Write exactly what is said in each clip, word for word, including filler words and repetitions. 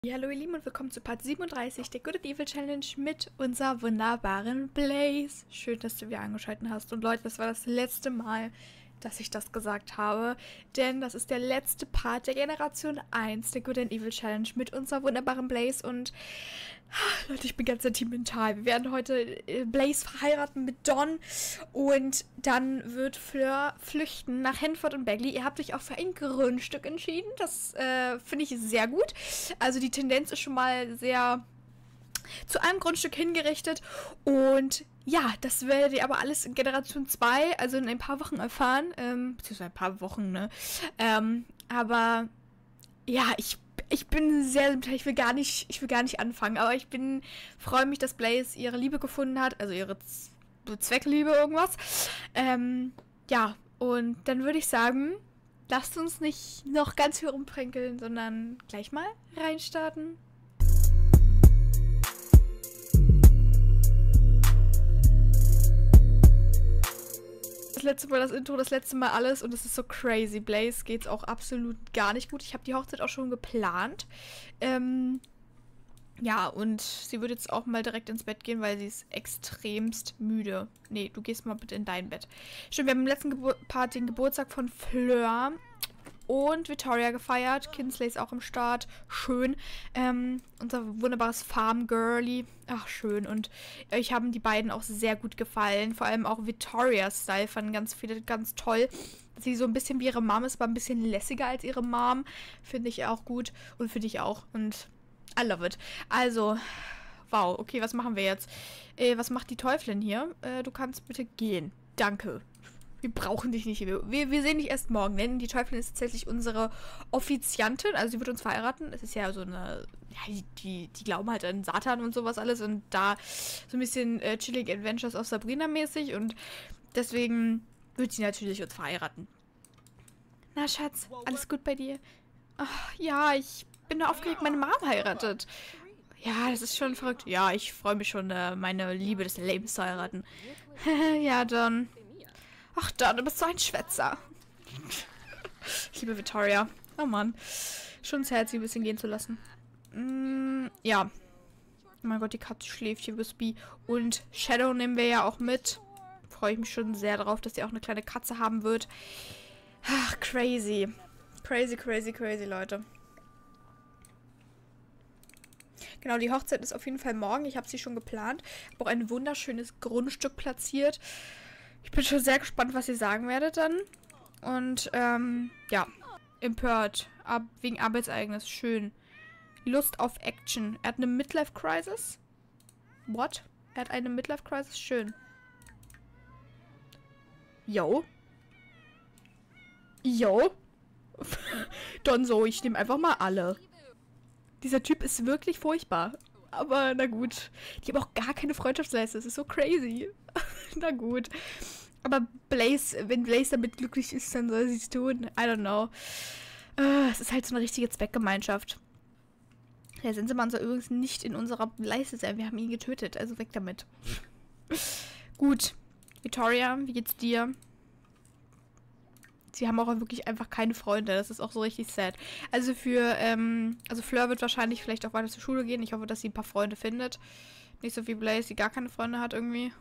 Ja, hallo ihr Lieben und willkommen zu Part siebenunddreißig der Good and Evil Challenge mit unserer wunderbaren Blaze. Schön, dass du wieder angeschaltet hast. Und Leute, das war das letzte Mal, dass ich das gesagt habe. Denn das ist der letzte Part der Generation eins der Good and Evil Challenge mit unserer wunderbaren Blaze. Und Leute, ich bin ganz sentimental. Wir werden heute Blaze verheiraten mit Don. Und dann wird Fleur flüchten nach Hanford und Bagley. Ihr habt euch auch für ein Grundstück entschieden. Das äh, finde ich sehr gut. Also die Tendenz ist schon mal sehr zu einem Grundstück hingerichtet. Und ja, das werdet ihr aber alles in Generation zwei, also in ein paar Wochen erfahren. Ähm, beziehungsweise ein paar Wochen, ne? Ähm, aber ja, ich Ich bin sehr, ich will gar nicht, ich will gar nicht anfangen, aber ich bin, freue mich, dass Blaze ihre Liebe gefunden hat, also ihre Z Zweckliebe irgendwas. Ähm, ja, und dann würde ich sagen, lasst uns nicht noch ganz viel rumpränkeln, sondern gleich mal reinstarten. Das letzte Mal das Intro, das letzte Mal alles und es ist so crazy. Blaze geht's auch absolut gar nicht gut. Ich habe die Hochzeit auch schon geplant. Ähm, ja, und sie wird jetzt auch mal direkt ins Bett gehen, weil sie ist extremst müde. Nee, du gehst mal bitte in dein Bett. Stimmt, wir haben im letzten Gebur Part den Geburtstag von Fleur und Victoria gefeiert. Kinsley ist auch im Start. Schön. Ähm, unser wunderbares Farm-Girlie. Ach, schön. Und euch haben die beiden auch sehr gut gefallen. Vor allem auch Victorias Style fanden ganz viele ganz toll. Sie so ein bisschen wie ihre Mom ist, aber ein bisschen lässiger als ihre Mom. Finde ich auch gut. Und finde ich auch. Und I love it. Also, wow. Okay, was machen wir jetzt? Äh, was macht die Teufelin hier? Äh, du kannst bitte gehen. Danke. Wir brauchen dich nicht. Wir, wir sehen dich erst morgen, denn die Teufelin ist tatsächlich unsere Offiziantin. Also sie wird uns verheiraten. Es ist ja so eine... Ja, die, die glauben halt an Satan und sowas alles. Und da so ein bisschen äh, Chilling Adventures of Sabrina mäßig. Und deswegen wird sie natürlich uns verheiraten. Na, Schatz, alles gut bei dir? Ach, ja, ich bin da aufgeregt, meine Mom heiratet. Ja, das ist schon verrückt. Ja, ich freue mich schon, äh, meine Liebe des Lebens zu heiraten. Ja, Don. Ach, Don, du bist so ein Schwätzer. Ich liebe Victoria. Oh Mann. Schon das Herz, sie ein bisschen gehen zu lassen. Mm, ja. Oh mein Gott, die Katze schläft hier, Wispy. Und Shadow nehmen wir ja auch mit. Freue ich mich schon sehr darauf, dass sie auch eine kleine Katze haben wird. Ach, crazy. Crazy, crazy, crazy, Leute. Genau, die Hochzeit ist auf jeden Fall morgen. Ich habe sie schon geplant. Habe auch ein wunderschönes Grundstück platziert. Ich bin schon sehr gespannt, was ihr sagen werdet dann. Und, ähm, ja. Empört. Ab, wegen Arbeitsereignis. Schön. Lust auf Action. Er hat eine Midlife-Crisis? What? Er hat eine Midlife-Crisis? Schön. Yo. Yo. Don so, ich nehme einfach mal alle. Dieser Typ ist wirklich furchtbar. Aber na gut. Die haben auch gar keine Freundschaftsleiste. Das ist so crazy. Na gut. Aber Blaze, wenn Blaze damit glücklich ist, dann soll sie es tun. I don't know. Uh, es ist halt so eine richtige Zweckgemeinschaft. Der Sensemann soll übrigens nicht in unserer Leiste sein. Wir haben ihn getötet. Also weg damit. Gut. Victoria, wie geht's dir? Sie haben auch wirklich einfach keine Freunde. Das ist auch so richtig sad. Also für, ähm, also Fleur wird wahrscheinlich vielleicht auch weiter zur Schule gehen. Ich hoffe, dass sie ein paar Freunde findet. Nicht so wie Blaze, die gar keine Freunde hat irgendwie.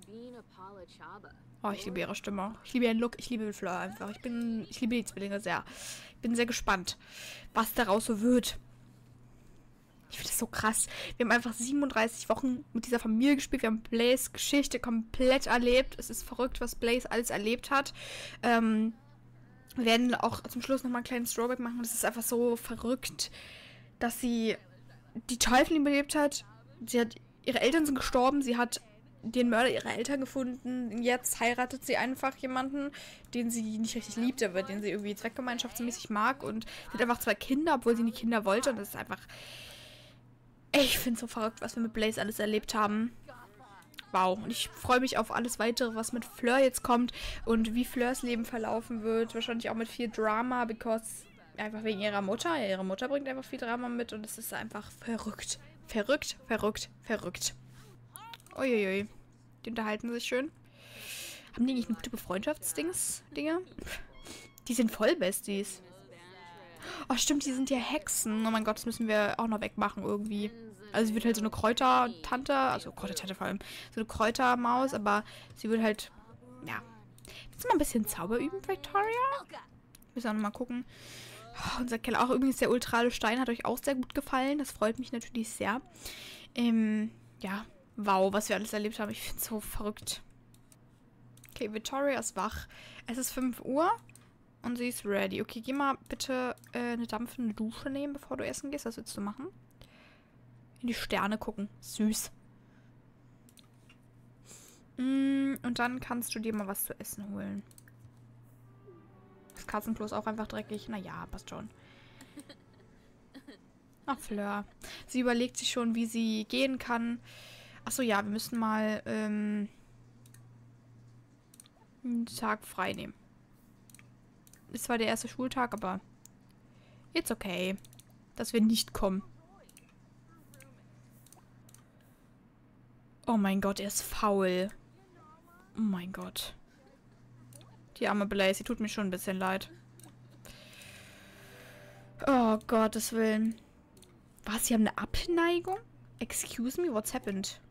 Oh, ich liebe ihre Stimme. Ich liebe ihren Look. Ich liebe Fleur einfach. Ich bin, ich liebe die Zwillinge sehr. Ich bin sehr gespannt, was daraus so wird. Ich finde das so krass. Wir haben einfach siebenunddreißig Wochen mit dieser Familie gespielt. Wir haben Blaze Geschichte komplett erlebt. Es ist verrückt, was Blaze alles erlebt hat. Ähm... Wir werden auch zum Schluss nochmal einen kleinen Throwback machen. Das ist einfach so verrückt, dass sie die Teufelin überlebt hat. Sie hat, ihre Eltern sind gestorben. Sie hat den Mörder ihrer Eltern gefunden. Jetzt heiratet sie einfach jemanden, den sie nicht richtig liebt, aber den sie irgendwie zweckgemeinschaftsmäßig mag. Und sie hat einfach zwei Kinder, obwohl sie nie Kinder wollte. Und das ist einfach... Ich finde es so verrückt, was wir mit Blaze alles erlebt haben. Wow, und ich freue mich auf alles weitere, was mit Fleur jetzt kommt und wie Fleurs Leben verlaufen wird. Wahrscheinlich auch mit viel Drama, because einfach wegen ihrer Mutter. Ja, ihre Mutter bringt einfach viel Drama mit und es ist einfach verrückt. Verrückt, verrückt, verrückt. Uiuiui. Die unterhalten sich schön. Haben die nicht gute Freundschaftsdings, Dinge? Die sind voll Besties. Oh, stimmt, die sind ja Hexen. Oh mein Gott, das müssen wir auch noch wegmachen irgendwie. Also sie wird halt so eine Kräutertante, also Kräutertante vor allem, so eine Kräutermaus, aber sie wird halt, ja. Willst du mal ein bisschen Zauber üben, Victoria? Müssen wir auch noch mal gucken. Oh, unser Keller, auch übrigens der ultrale Stein hat euch auch sehr gut gefallen. Das freut mich natürlich sehr. Ähm, ja, wow, was wir alles erlebt haben. Ich finde es so verrückt. Okay, Victoria ist wach. Es ist fünf Uhr und sie ist ready. Okay, geh mal bitte äh, eine dampfende Dusche nehmen, bevor du essen gehst. Was willst du machen? In die Sterne gucken. Süß. Mm, und dann kannst du dir mal was zu essen holen. Das Katzenklo ist auch einfach dreckig. Naja, passt schon. Ach, Fleur. Sie überlegt sich schon, wie sie gehen kann. Achso, ja, wir müssen mal ähm, einen Tag frei nehmen. Ist zwar der erste Schultag, aber it's okay, dass wir nicht kommen. Oh mein Gott, er ist faul. Oh mein Gott. Die arme Blaze, sie tut mir schon ein bisschen leid. Oh Gottes Willen. Was, sie haben eine Abneigung? Excuse me, what's happened?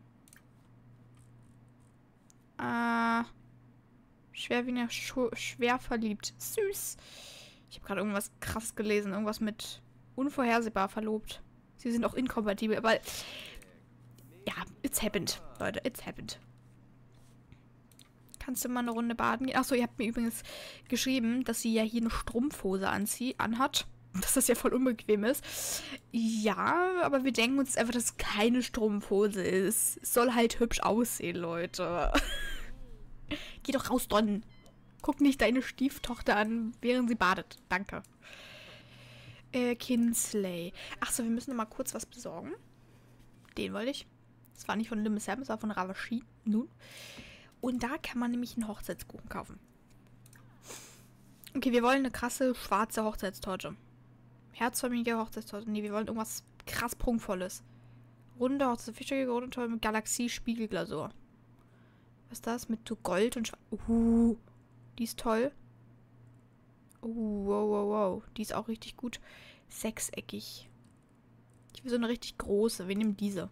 Äh, schwer wie eine Schu schwer verliebt. Süß. Ich habe gerade irgendwas krass gelesen. Irgendwas mit unvorhersehbar verlobt. Sie sind auch inkompatibel, aber ja, it's happened, Leute, it's happened. Kannst du mal eine Runde baden gehen? Achso, ihr habt mir übrigens geschrieben, dass sie ja hier eine Strumpfhose anzie anhat. Dass das ja voll unbequem ist. Ja, aber wir denken uns einfach, dass es keine Strumpfhose ist. Es soll halt hübsch aussehen, Leute. Geh doch raus, Don. Guck nicht deine Stieftochter an, während sie badet. Danke. Äh, Kinsley. Achso, wir müssen noch mal kurz was besorgen. Den wollte ich. Das war nicht von Limit Sam, das war von Ravashi. Nun. Und da kann man nämlich einen Hochzeitskuchen kaufen. Okay, wir wollen eine krasse schwarze Hochzeitstorte. Herzförmige Hochzeitstorte. Nee, wir wollen irgendwas krass prunkvolles. Runde Hochzeitstorte, fischige Runde mit Galaxie-Spiegelglasur. Was ist das? Mit so Gold und Schwarz. Uh, die ist toll. Uh, wow, wow, wow. Die ist auch richtig gut. Sechseckig. Ich will so eine richtig große. Wir nehmen diese.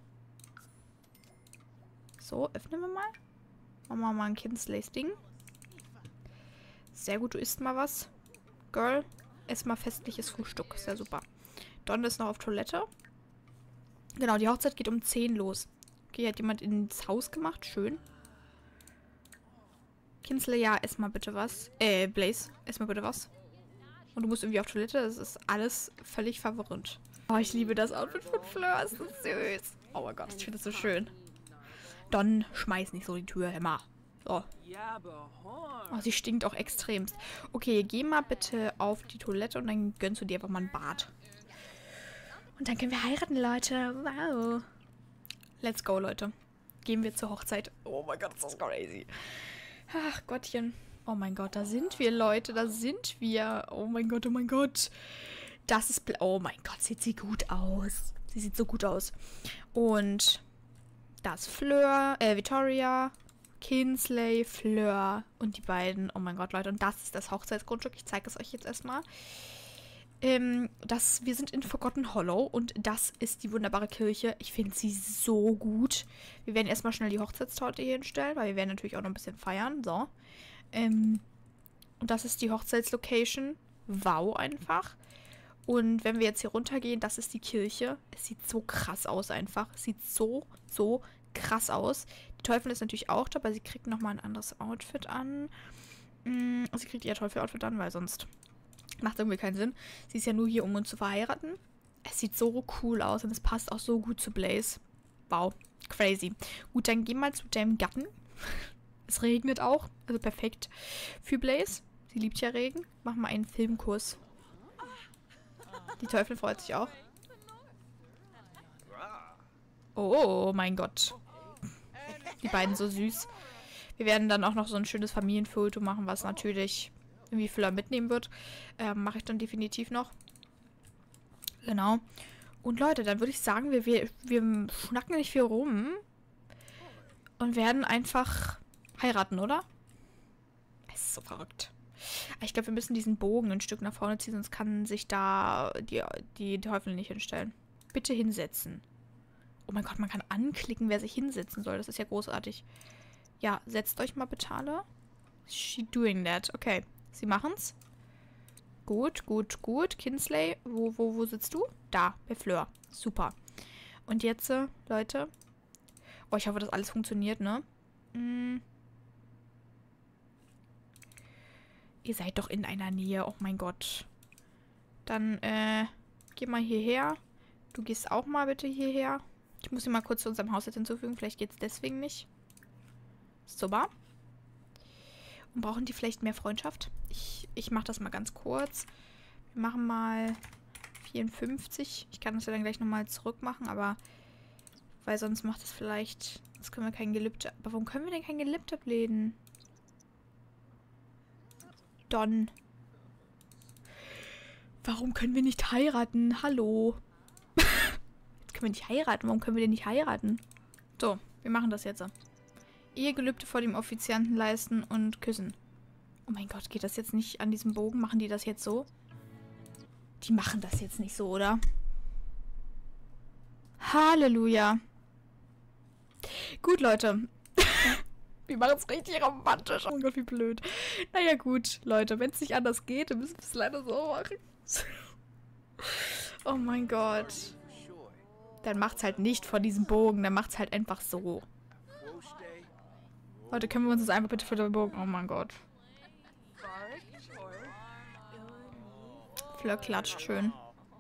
So, öffnen wir mal. Machen wir mal ein Kinsleys Ding. Sehr gut, du isst mal was. Girl, ess mal festliches Frühstück. Sehr super. Don ist noch auf Toilette. Genau, die Hochzeit geht um zehn los. Okay, hat jemand ins Haus gemacht. Schön. Kinsley, ja, ess mal bitte was. Äh, Blaze, ess mal bitte was. Und du musst irgendwie auf Toilette. Das ist alles völlig verwirrend. Oh, ich liebe das Outfit von Fleur. Es ist süß. Oh mein Gott, ich finde das so schön. Don, schmeiß nicht so die Tür, Emma. So. Oh, sie stinkt auch extremst. Okay, geh mal bitte auf die Toilette und dann gönnst du dir einfach mal ein Bad. Und dann können wir heiraten, Leute. Wow. Let's go, Leute. Gehen wir zur Hochzeit. Oh mein Gott, ist das crazy. Ach, Gottchen. Oh mein Gott, da sind wir, Leute. Da sind wir. Oh mein Gott, oh mein Gott. Das ist... Oh mein Gott, sieht sie gut aus. Sie sieht so gut aus. Und... Da ist Fleur, äh, Victoria, Kinsley, Fleur und die beiden. Oh mein Gott, Leute. Und das ist das Hochzeitsgrundstück. Ich zeige es euch jetzt erstmal. Ähm, das, wir sind in Forgotten Hollow und das ist die wunderbare Kirche. Ich finde sie so gut. Wir werden erstmal schnell die Hochzeitstorte hier hinstellen, weil wir werden natürlich auch noch ein bisschen feiern. So. Ähm, und das ist die Hochzeitslocation. Wow, einfach. Und wenn wir jetzt hier runtergehen, das ist die Kirche. Es sieht so krass aus einfach. Es sieht so, so krass aus. Die Teufel ist natürlich auch da, aber sie kriegt nochmal ein anderes Outfit an. Sie kriegt ihr Teufel-Outfit an, weil sonst macht irgendwie keinen Sinn. Sie ist ja nur hier, um uns zu verheiraten. Es sieht so cool aus und es passt auch so gut zu Blaze. Wow, crazy. Gut, dann geh mal zu deinem Gatten. Es regnet auch, also perfekt für Blaze. Sie liebt ja Regen. Mach mal einen Filmkurs. Die Teufel freut sich auch. Oh mein Gott. Die beiden so süß. Wir werden dann auch noch so ein schönes Familienfoto machen, was natürlich irgendwie Fleur mitnehmen wird. Ähm, mache ich dann definitiv noch. Genau. Und Leute, dann würde ich sagen, wir, wir, wir schnacken nicht viel rum. Und werden einfach heiraten, oder? Es ist so verrückt. Ich glaube, wir müssen diesen Bogen ein Stück nach vorne ziehen, sonst kann sich da die, die Teufel nicht hinstellen. Bitte hinsetzen. Oh mein Gott, man kann anklicken, wer sich hinsetzen soll. Das ist ja großartig. Ja, setzt euch mal bitte alle. She doing that. Okay, sie machen's. Gut, gut, gut. Kinsley, wo, wo, wo sitzt du? Da, bei Fleur. Super. Und jetzt, äh, Leute. Oh, ich hoffe, dass alles funktioniert, ne? Hm. Ihr seid doch in einer Nähe. Oh mein Gott. Dann, äh, geh mal hierher. Du gehst auch mal bitte hierher. Ich muss ihn mal kurz zu unserem Haushalt hinzufügen. Vielleicht geht es deswegen nicht. Super. Und brauchen die vielleicht mehr Freundschaft? Ich, ich mache das mal ganz kurz. Wir machen mal vierundfünfzig. Ich kann das ja dann gleich nochmal zurück machen, aber weil sonst macht es vielleicht... Sonst können wir kein Gelübde... Aber warum können wir denn kein Gelübde ablehnen? Don. Warum können wir nicht heiraten? Hallo. Jetzt können wir nicht heiraten. Warum können wir denn nicht heiraten? So, wir machen das jetzt. Ehegelübde vor dem Offizianten leisten und küssen. Oh mein Gott, geht das jetzt nicht an diesem Bogen? Machen die das jetzt so? Die machen das jetzt nicht so, oder? Halleluja. Gut, Leute. Wir machen es richtig romantisch. Oh Gott, wie blöd. Naja, gut, Leute. Wenn es nicht anders geht, dann müssen wir es leider so machen. Oh mein Gott. Dann macht's halt nicht vor diesem Bogen. Dann macht's halt einfach so. Leute, können wir uns das einfach bitte für den Bogen... Oh mein Gott. Fleur klatscht schön.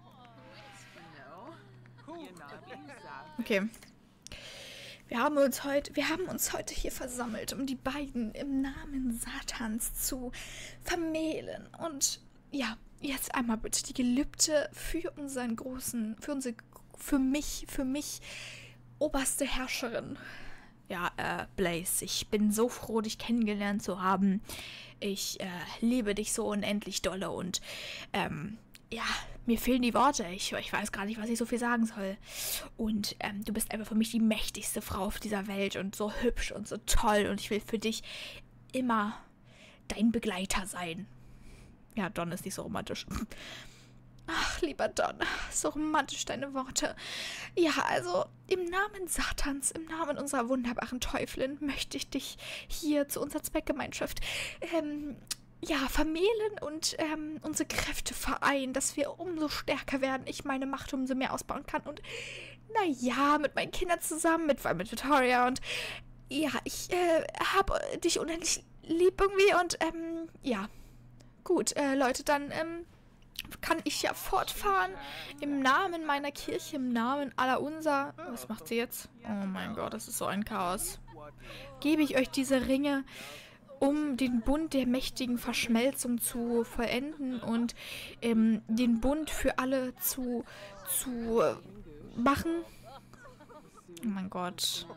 Okay. Wir haben uns heute, wir haben uns heute hier versammelt, um die beiden im Namen Satans zu vermählen. Und ja, jetzt einmal bitte die Gelübde für unseren großen, für unsere, für mich, für mich oberste Herrscherin. Ja, äh, Blaze, ich bin so froh, dich kennengelernt zu haben. Ich äh, liebe dich so unendlich dolle und ähm, ja, mir fehlen die Worte. Ich, ich weiß gar nicht, was ich so viel sagen soll. Und ähm, du bist einfach für mich die mächtigste Frau auf dieser Welt und so hübsch und so toll. Und ich will für dich immer dein Begleiter sein. Ja, Don ist nicht so romantisch. Ach, lieber Don, so romantisch deine Worte. Ja, also im Namen Satans, im Namen unserer wunderbaren Teufelin möchte ich dich hier zu unserer Zweckgemeinschaft ähm, ja, vermählen und ähm, unsere Kräfte vereinen, dass wir umso stärker werden, ich meine Macht umso mehr ausbauen kann und naja, mit meinen Kindern zusammen, mit, mit Victoria und ja, ich äh, habe dich unendlich lieb irgendwie und ähm, ja, gut, äh, Leute, dann ähm, kann ich ja fortfahren im Namen meiner Kirche, im Namen aller unser... Was macht sie jetzt? Oh mein Gott, das ist so ein Chaos. Gebe ich euch diese Ringe, um den Bund der mächtigen Verschmelzung zu vollenden und ähm, den Bund für alle zu, zu äh, machen. Oh mein Gott.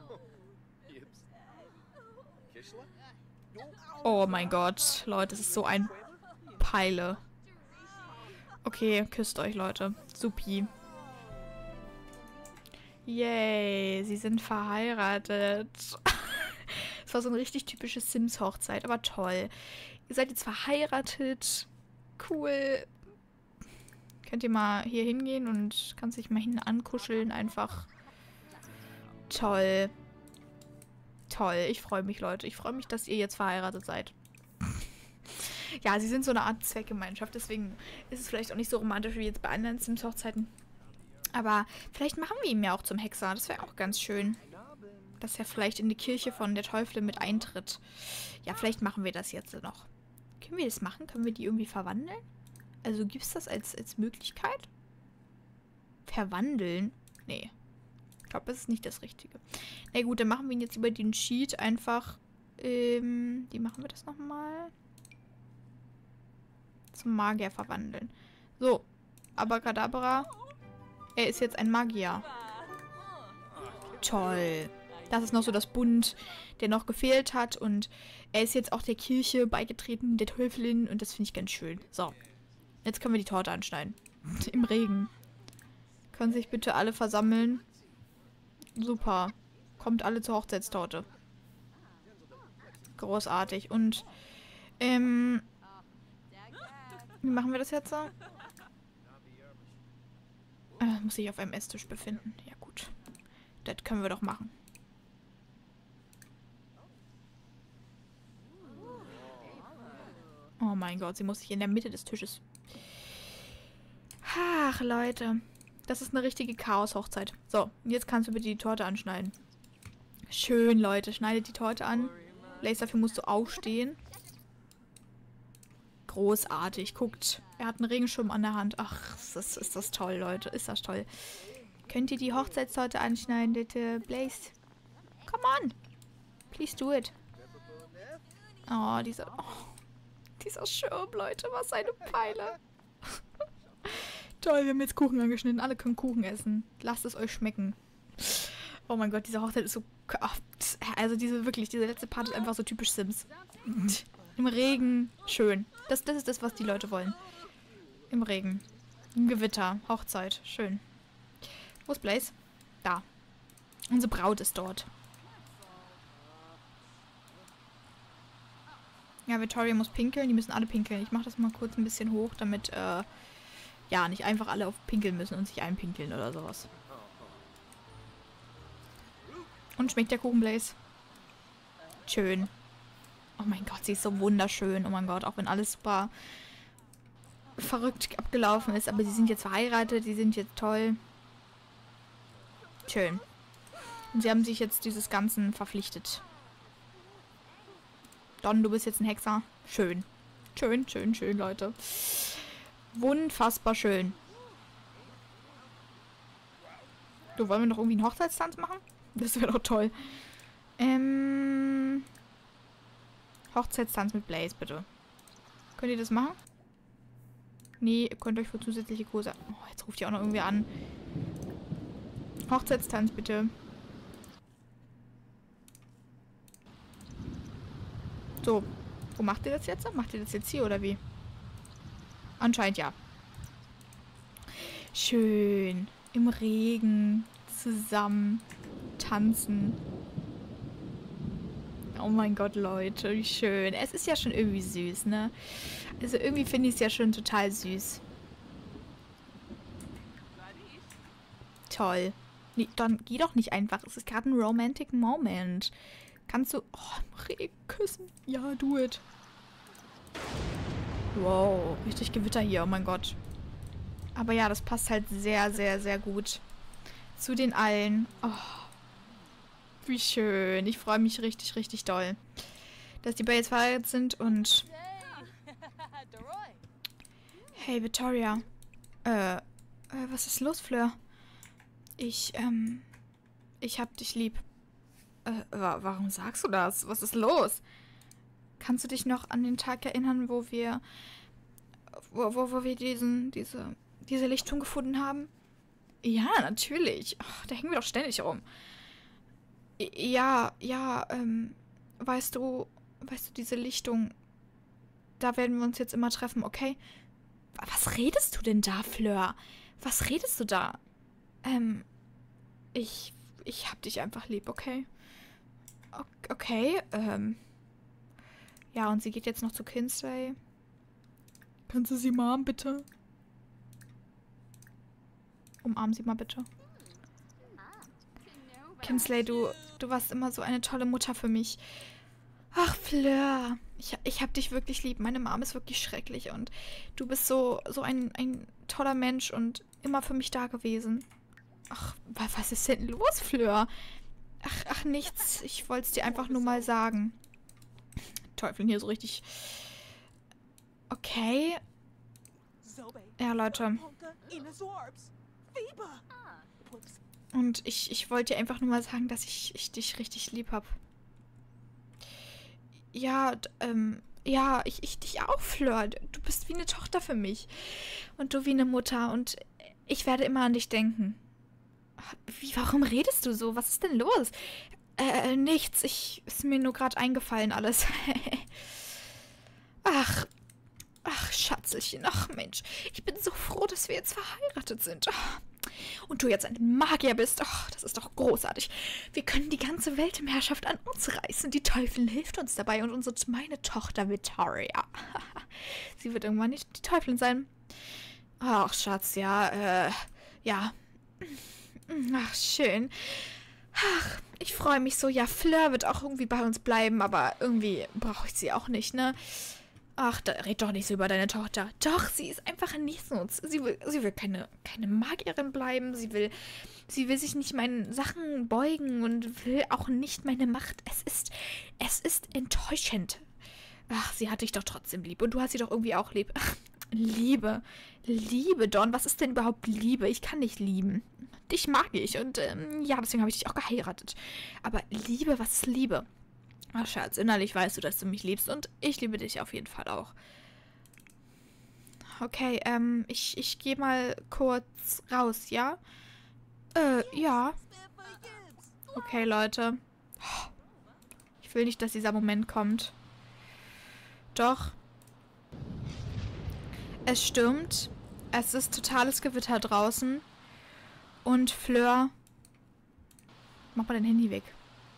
Oh mein Gott, Leute, es ist so ein Peile. Okay, küsst euch, Leute. Supi. Yay, sie sind verheiratet. Das war so eine richtig typische Sims-Hochzeit, aber toll. Ihr seid jetzt verheiratet. Cool. Könnt ihr mal hier hingehen und kannst dich mal hin ankuscheln. Einfach toll. Toll. Ich freue mich, Leute. Ich freue mich, dass ihr jetzt verheiratet seid. Ja, sie sind so eine Art Zweckgemeinschaft, deswegen ist es vielleicht auch nicht so romantisch wie jetzt bei anderen Sims-Hochzeiten. Aber vielleicht machen wir ihn ja auch zum Hexer. Das wäre auch ganz schön. Dass er vielleicht in die Kirche von der Teufelin mit eintritt. Ja, vielleicht machen wir das jetzt noch. Können wir das machen? Können wir die irgendwie verwandeln? Also gibt es das als, als Möglichkeit? Verwandeln? Nee. Ich glaube, das ist nicht das Richtige. Na gut, dann machen wir ihn jetzt über den Cheat einfach. Ähm, wie machen wir das nochmal? Zum Magier verwandeln. So. Abracadabra. Er ist jetzt ein Magier. Toll. Das ist noch so das Bund, der noch gefehlt hat. Und er ist jetzt auch der Kirche beigetreten, der Teufelin. Und das finde ich ganz schön. So. Jetzt können wir die Torte anschneiden. Im Regen. Können sich bitte alle versammeln. Super. Kommt alle zur Hochzeitstorte. Großartig. Und, ähm... Wie machen wir das jetzt so? Äh, muss sich auf einem Esstisch befinden. Ja gut. Das können wir doch machen. Oh mein Gott, sie muss sich in der Mitte des Tisches... Ach, Leute. Das ist eine richtige Chaos-Hochzeit. So, jetzt kannst du bitte die Torte anschneiden. Schön, Leute. Schneidet die Torte an. Blaze, dafür musst du aufstehen. Großartig. Guckt. Er hat einen Regenschirm an der Hand. Ach, ist das, ist das toll, Leute. Ist das toll. Könnt ihr die Hochzeitstorte anschneiden, bitte? Blaze. Come on. Please do it. Oh, dieser... Oh, dieser Schirm, Leute. Was eine Peile. Toll, wir haben jetzt Kuchen angeschnitten. Alle können Kuchen essen. Lasst es euch schmecken. Oh mein Gott, diese Hochzeit ist so... Also diese wirklich, diese letzte Part ist einfach so typisch Sims. Im Regen. Schön. Das, das ist das, was die Leute wollen. Im Regen. Im Gewitter. Hochzeit. Schön. Wo ist Blaze? Da. Unsere Braut ist dort. Ja, Victoria muss pinkeln. Die müssen alle pinkeln. Ich mache das mal kurz ein bisschen hoch, damit... Äh, ja, nicht einfach alle auf pinkeln müssen und sich einpinkeln oder sowas. Und schmeckt der Kuchen, Blaze? Schön. Oh mein Gott, sie ist so wunderschön. Oh mein Gott, auch wenn alles super verrückt abgelaufen ist. Aber sie sind jetzt verheiratet, sie sind jetzt toll. Schön. Und sie haben sich jetzt dieses Ganzen verpflichtet. Don, du bist jetzt ein Hexer. Schön. Schön, schön, schön, Leute. Unfassbar schön. Du, wollen wir noch irgendwie einen Hochzeitstanz machen? Das wäre doch toll. Ähm... Hochzeitstanz mit Blaze, bitte. Könnt ihr das machen? Nee, ihr könnt euch für zusätzliche Kurse... Oh, jetzt ruft ihr auch noch irgendwie an. Hochzeitstanz, bitte. So. Wo macht ihr das jetzt? Macht ihr das jetzt hier oder wie? Anscheinend ja. Schön. Im Regen. Zusammen. Tanzen. Oh mein Gott, Leute. Wie schön. Es ist ja schon irgendwie süß, ne? Also irgendwie finde ich es ja schon total süß. Toll. Nee, dann geh doch nicht einfach. Es ist gerade ein romantic Moment. Kannst du... Oh, im Regen küssen. Ja, do it. Wow, richtig Gewitter hier, oh mein Gott. Aber ja, das passt halt sehr, sehr, sehr gut zu den allen. Oh, wie schön. Ich freue mich richtig, richtig doll, dass die beiden jetzt verheiratet sind und... Hey, Victoria. Äh, äh, was ist los, Fleur? Ich, ähm, ich hab dich lieb. Äh, wa warum sagst du das? Was ist los? Kannst du dich noch an den Tag erinnern, wo wir wo, wo, wo wir diesen, diese, diese Lichtung gefunden haben? Ja, natürlich. Ach, da hängen wir doch ständig rum. Ja, ja, ähm, weißt du, weißt du, diese Lichtung, da werden wir uns jetzt immer treffen, okay? Was redest du denn da, Fleur? Was redest du da? Ähm, ich, ich hab dich einfach lieb, okay? Okay, ähm... Ja, und sie geht jetzt noch zu Kinsley. Kannst du sie umarmen, bitte? Umarm sie mal, bitte. Kinsley, du, du warst immer so eine tolle Mutter für mich. Ach, Fleur. Ich, ich hab dich wirklich lieb. Meine Mom ist wirklich schrecklich. Und du bist so, so ein, ein toller Mensch und immer für mich da gewesen. Ach, was ist denn los, Fleur? Ach, ach, nichts. Ich wollte es dir einfach nur mal sagen. Teufeln hier so richtig. Okay. Ja, Leute. Und ich, ich wollte dir einfach nur mal sagen, dass ich, ich dich richtig lieb habe. Ja, ähm, ja, ich, ich dich auch, Fleur. Du bist wie eine Tochter für mich. Und du wie eine Mutter. Und ich werde immer an dich denken. Wie, warum redest du so? Was ist denn los? Äh, nichts. Ich, ist mir nur gerade eingefallen alles. Ach, ach, Schatzelchen. Ach, Mensch. Ich bin so froh, dass wir jetzt verheiratet sind. Und du jetzt ein Magier bist. Oh, das ist doch großartig. Wir können die ganze Weltherrschaft an uns reißen. Die Teufel hilft uns dabei und unsere, meine Tochter Victoria. Sie wird irgendwann nicht die Teufelin sein. Ach, Schatz, ja, äh, ja. Ach, schön. Ach, ich freue mich so. Ja, Fleur wird auch irgendwie bei uns bleiben, aber irgendwie brauche ich sie auch nicht, ne? Ach, da red doch nicht so über deine Tochter. Doch, sie ist einfach ein Niesnutz. Sie will, sie will keine, keine Magierin bleiben. Sie will, sie will sich nicht meinen Sachen beugen und will auch nicht meine Macht. Es ist, es ist enttäuschend. Ach, sie hat dich doch trotzdem lieb. Und du hast sie doch irgendwie auch lieb. Ach, Liebe. Liebe, Dawn. Was ist denn überhaupt Liebe? Ich kann nicht lieben. Dich mag ich. Und ähm, ja, deswegen habe ich dich auch geheiratet. Aber Liebe, was ist Liebe? Ach, Schatz, innerlich weißt du, dass du mich liebst. Und ich liebe dich auf jeden Fall auch. Okay, ähm, ich, ich gehe mal kurz raus, ja? Äh, ja. Okay, Leute. Ich will nicht, dass dieser Moment kommt. Doch. Es stürmt. Es ist totales Gewitter draußen. Und Fleur... Mach mal dein Handy weg.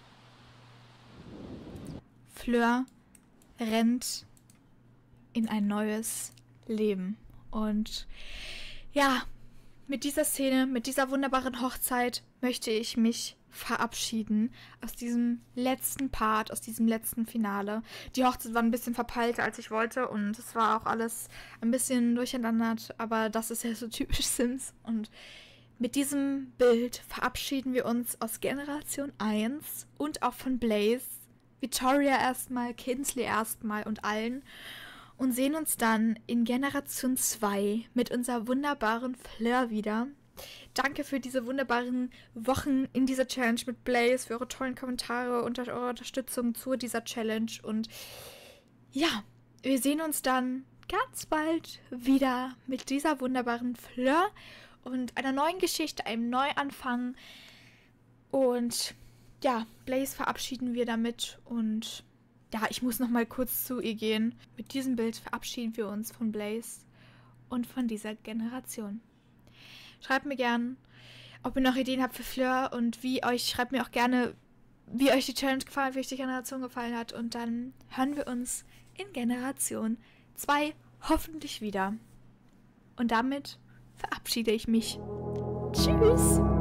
Fleur rennt in ein neues Leben. Und ja, mit dieser Szene, mit dieser wunderbaren Hochzeit möchte ich mich verabschieden aus diesem letzten Part, aus diesem letzten Finale. Die Hochzeit war ein bisschen verpeilter, als ich wollte, und es war auch alles ein bisschen durcheinander, aber das ist ja so typisch Sims. Und mit diesem Bild verabschieden wir uns aus Generation eins und auch von Blaze, Victoria erstmal, Kinsley erstmal und allen, und sehen uns dann in Generation zwei mit unserer wunderbaren Fleur wieder. Danke für diese wunderbaren Wochen in dieser Challenge mit Blaze, für eure tollen Kommentare und eure Unterstützung zu dieser Challenge. Und ja, wir sehen uns dann ganz bald wieder mit dieser wunderbaren Fleur und einer neuen Geschichte, einem Neuanfang. Und ja, Blaze verabschieden wir damit. Und ja, ich muss noch mal kurz zu ihr gehen. Mit diesem Bild verabschieden wir uns von Blaze und von dieser Generation. Schreibt mir gern, ob ihr noch Ideen habt für Fleur und wie euch, schreibt mir auch gerne, wie euch die Challenge gefallen hat, wie euch die Generation gefallen hat. Und dann hören wir uns in Generation zwei hoffentlich wieder. Und damit verabschiede ich mich. Tschüss!